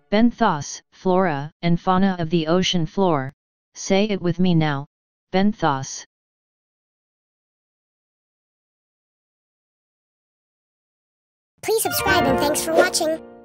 Benthos, flora and fauna of the ocean floor. Say it with me now, benthos. Please subscribe and thanks for watching.